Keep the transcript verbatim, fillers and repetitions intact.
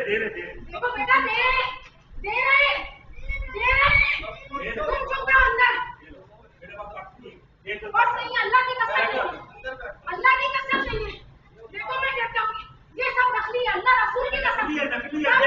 दे रहे दे देखो बेटा दे दे रहे दे रहे तुम चुप रहो अंदर। और नहीं अल्लाह की कसम नहीं, अल्लाह की कसम नहीं है। देखो मैं कहता हूँ ये सब नकली है, अल्लाह रसूल की कसम।